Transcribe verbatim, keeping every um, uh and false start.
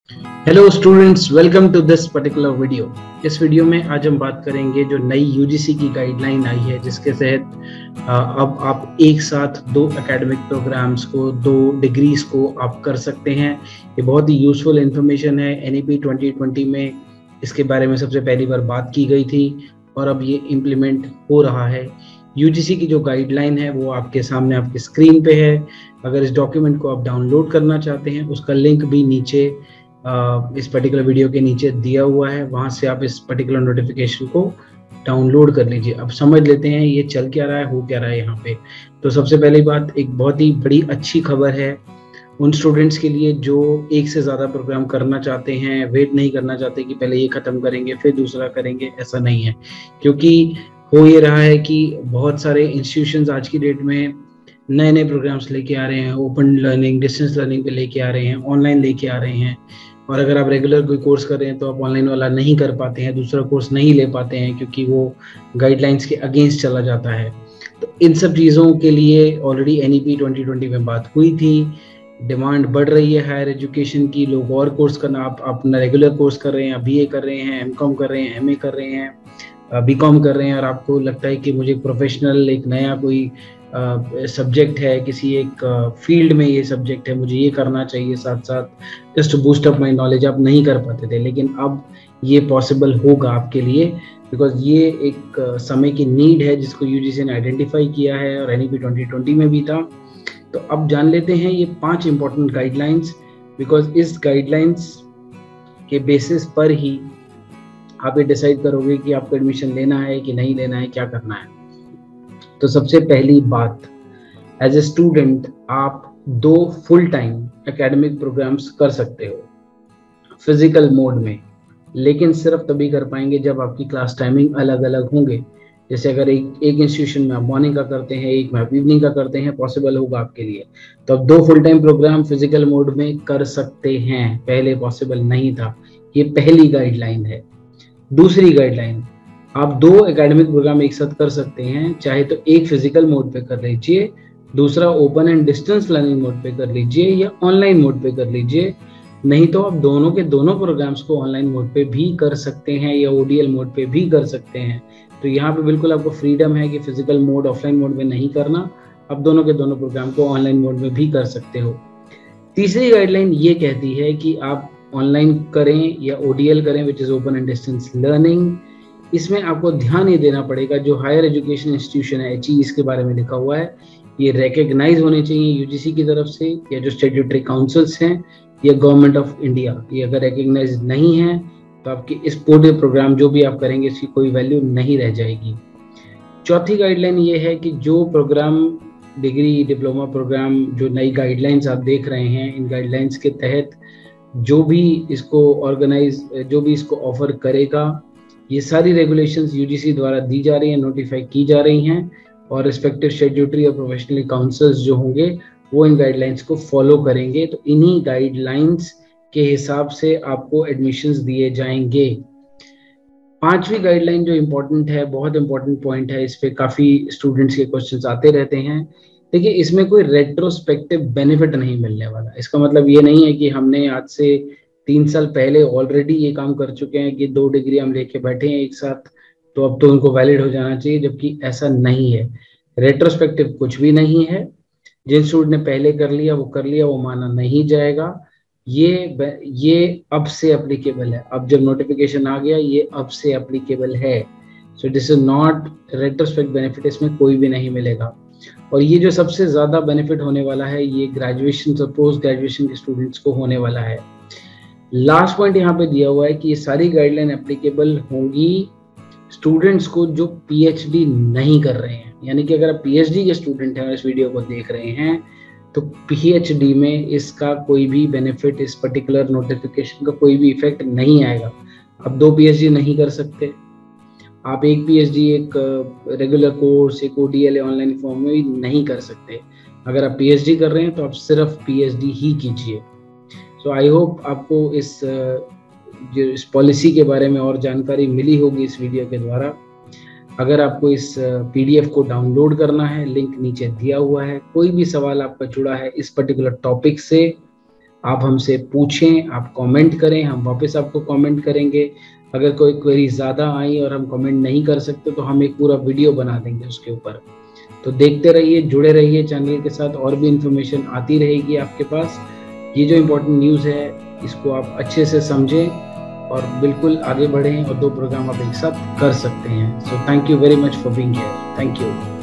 Hello students, welcome to this particular video. इस video में आज हम बात करेंगे जो नई यूजीसी की गाइडलाइन आई है, जिसके तहत अब आप एक साथ दो एकेडमिक प्रोग्राम्स को, दो डिग्रीज को आप कर सकते हैं। ये बहुत ही यूजफुल इंफॉर्मेशन है। एनईपी ट्वेंटी ट्वेंटी में इसके बारे में सबसे पहली बार बात की गई थी और अब ये इम्प्लीमेंट हो रहा है। यूजीसी की जो गाइडलाइन है वो आपके सामने आपकी स्क्रीन पे है। अगर इस डॉक्यूमेंट को आप डाउनलोड करना चाहते हैं, उसका लिंक भी नीचे Uh, इस पर्टिकुलर वीडियो के नीचे दिया हुआ है। वहां से आप इस पर्टिकुलर नोटिफिकेशन को डाउनलोड कर लीजिए। अब समझ लेते हैं ये चल क्या रहा है, हो क्या रहा है यहाँ पे। तो सबसे पहली बात, एक बहुत ही बड़ी अच्छी खबर है उन स्टूडेंट्स के लिए जो एक से ज़्यादा प्रोग्राम करना चाहते हैं, वेट नहीं करना चाहते कि पहले ये ख़त्म करेंगे फिर दूसरा करेंगे। ऐसा नहीं है, क्योंकि हो ये रहा है कि बहुत सारे इंस्टीट्यूशंस आज की डेट में नए नए प्रोग्राम्स लेके आ रहे हैं। ओपन लर्निंग, डिस्टेंस लर्निंग पे लेके आ रहे हैं, ऑनलाइन लेके आ रहे हैं। और अगर आप रेगुलर कोई कोर्स कर रहे हैं तो आप ऑनलाइन वाला नहीं कर पाते हैं, दूसरा कोर्स नहीं ले पाते हैं, क्योंकि वो गाइडलाइंस के अगेंस्ट चला जाता है। तो इन सब चीज़ों के लिए ऑलरेडी एनईपी ट्वेंटी ट्वेंटी में बात हुई थी। डिमांड बढ़ रही है हायर एजुकेशन की। लोग और कोर्स करना, आप अपना रेगुलर कोर्स कर रहे हैं, आप बीए कर रहे हैं, एमकॉम कर रहे हैं, एमए कर रहे हैं, बीकॉम कर रहे हैं, और आपको लगता है कि मुझे प्रोफेशनल एक नया कोई सब्जेक्ट uh, है, किसी एक फील्ड uh, में ये सब्जेक्ट है, मुझे ये करना चाहिए साथ साथ just to boost up my knowledge. आप नहीं कर पाते थे, लेकिन अब ये पॉसिबल होगा आपके लिए, बिकॉज ये एक uh, समय की नीड है जिसको यूजीसी ने आइडेंटिफाई किया है और एनईपी ट्वेंटी ट्वेंटी में भी था। तो अब जान लेते हैं ये पांच इंपॉर्टेंट गाइडलाइंस, बिकॉज इस गाइडलाइंस के बेसिस पर ही आप ये डिसाइड करोगे कि आपको एडमिशन लेना है कि नहीं लेना है, क्या करना है। तो सबसे पहली बात, एज ए स्टूडेंट आप दो फुल टाइम एकेडमिक प्रोग्राम्स कर सकते हो फिजिकल मोड में, लेकिन सिर्फ तभी कर पाएंगे जब आपकी क्लास टाइमिंग अलग अलग होंगे। जैसे अगर एक एक इंस्टीट्यूशन में आप मॉर्निंग का करते हैं, एक में आप इवनिंग का करते हैं, पॉसिबल होगा आपके लिए। तो आप दो full time program physical mode में कर सकते हैं, पहले पॉसिबल नहीं था। ये पहली गाइडलाइन है। दूसरी गाइडलाइन, आप दो एकेडमिक प्रोग्राम एक साथ कर सकते हैं, चाहे तो एक फिजिकल मोड पे कर लीजिए, दूसरा open and distance learning mode पे कर लीजिए या ऑनलाइन मोड पे कर लीजिए। नहीं तो आप दोनों के दोनों प्रोग्राम्स को ऑनलाइन मोड पे भी कर सकते हैं या ओडीएल मोड पे भी कर सकते हैं। तो यहाँ पे बिल्कुल आपको फ्रीडम है कि फिजिकल मोड ऑफलाइन मोड में नहीं करना, आप दोनों के दोनों प्रोग्राम को ऑनलाइन मोड में भी कर सकते हो। तीसरी गाइडलाइन ये कहती है कि आप ऑनलाइन करें या ओडीएल करें, which is open and distance learning, इसमें आपको ध्यान ये देना पड़ेगा जो हायर एजुकेशन इंस्टीट्यूशन है, एचई इसके बारे में लिखा हुआ है, ये रिकग्नाइज होने चाहिए यूजीसी की तरफ से, या जो स्टैट्यूटरी काउंसिल्स हैं या गवर्नमेंट ऑफ इंडिया। ये अगर रिकग्नाइज नहीं है तो आपके इस पूरे प्रोग्राम जो भी आप करेंगे इसकी कोई वैल्यू नहीं रह जाएगी। चौथी गाइडलाइन ये है कि जो प्रोग्राम, डिग्री, डिप्लोमा प्रोग्राम, जो नई गाइडलाइंस आप देख रहे हैं, इन गाइडलाइंस के तहत जो भी इसको ऑर्गेनाइज, जो भी इसको ऑफर करेगा, ये सारी रेगुलेशंस यूजीसी द्वारा दी जा रही हैं, नोटिफाई की जा रही हैं, और रिस्पेक्टिव स्टैट्यूटरी और प्रोफेशनल काउंसिल्स जो होंगे वो इन गाइडलाइंस को फॉलो करेंगे। तो इन्हीं गाइडलाइंस के हिसाब से आपको एडमिशंस दिए जाएंगे। पांचवी गाइडलाइन जो इम्पोर्टेंट है, बहुत इंपॉर्टेंट पॉइंट है, इस पे काफी स्टूडेंट्स के क्वेश्चंस आते रहते हैं। देखिए, इसमें कोई रेट्रोस्पेक्टिव बेनिफिट नहीं मिलने वाला। इसका मतलब ये नहीं है कि हमने आज से तीन साल पहले ऑलरेडी ये काम कर चुके हैं कि दो डिग्री हम लेके बैठे हैं एक साथ, तो अब तो उनको वैलिड हो जाना चाहिए, जबकि ऐसा नहीं है। रेट्रोस्पेक्टिव कुछ भी नहीं है। जिन स्टूडेंट ने पहले कर लिया वो कर लिया, वो माना नहीं जाएगा। ये ये अब से एप्लीकेबल है। अब जब नोटिफिकेशन आ गया, ये अब से एप्लीकेबल है। So this is not retrospect benefit, इसमें कोई भी नहीं मिलेगा। और ये जो सबसे ज्यादा बेनिफिट होने वाला है, ये ग्रेजुएशन और पोस्ट ग्रेजुएशन के स्टूडेंट्स को होने वाला है। लास्ट पॉइंट यहाँ पे दिया हुआ है कि ये सारी गाइडलाइन एप्लीकेबल होंगी स्टूडेंट्स को जो पीएचडी नहीं कर रहे हैं। यानी कि अगर आप पीएचडी के स्टूडेंट हैं और इस वीडियो को देख रहे हैं, तो पीएचडी में इसका कोई भी बेनिफिट, इस पर्टिकुलर नोटिफिकेशन का कोई भी इफेक्ट नहीं आएगा। आप दो पीएचडी नहीं कर सकते, आप एक पीएचडी, एक रेगुलर कोर्स, एक ओडीएल ऑनलाइन फॉर्म में भी नहीं कर सकते। अगर आप पीएचडी कर रहे हैं तो आप सिर्फ पीएचडी ही कीजिए। सो आई होप आपको इस जो इस पॉलिसी के बारे में और जानकारी मिली होगी इस वीडियो के द्वारा। अगर आपको इस पीडीएफ को डाउनलोड करना है, लिंक नीचे दिया हुआ है। कोई भी सवाल आपका जुड़ा है इस पर्टिकुलर टॉपिक से, आप हमसे पूछें, आप कमेंट करें, हम वापस आपको कमेंट करेंगे। अगर कोई क्वेरी ज़्यादा आई और हम कमेंट नहीं कर सकते तो हम एक पूरा वीडियो बना देंगे उसके ऊपर। तो देखते रहिए, जुड़े रहिए चैनल के साथ, और भी इंफॉर्मेशन आती रहेगी आपके पास। ये जो इम्पोर्टेंट न्यूज़ है इसको आप अच्छे से समझें और बिल्कुल आगे बढ़ें और दो प्रोग्राम आप एक साथ कर सकते हैं। So thank you very much for being here. Thank you.